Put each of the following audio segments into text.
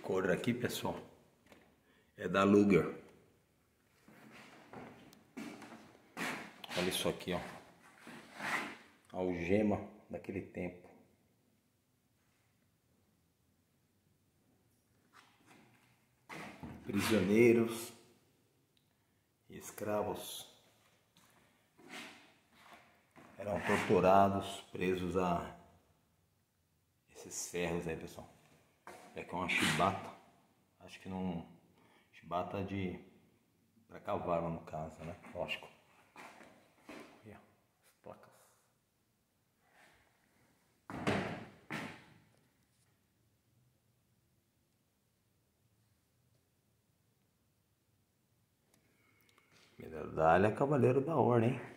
cor aqui, pessoal, é da Luger. Olha isso aqui, ó. Algema daquele tempo. Prisioneiros e escravos eram torturados, presos a esses ferros aí, pessoal. É que é uma chibata. Acho que não... Chibata de... para cavalo, no caso, né? Lógico. Aqui, ó, as placas. Medalha Cavaleiro da Ordem, hein?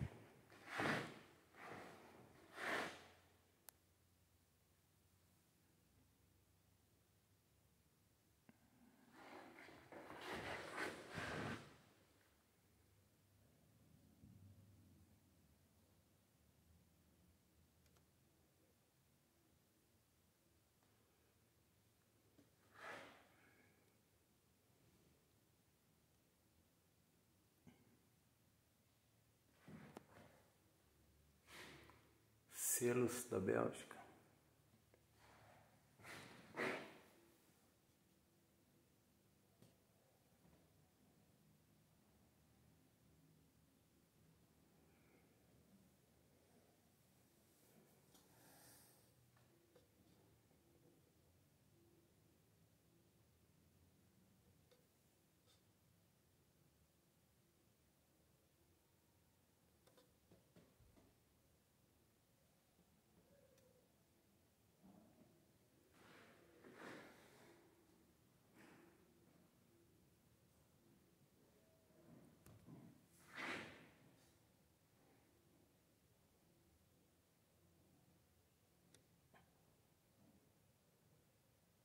Selos da Bélgica.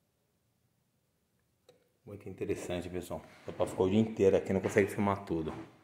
Muito interessante, pessoal. Dá pra ficar o dia inteiro aqui, não consegue filmar tudo.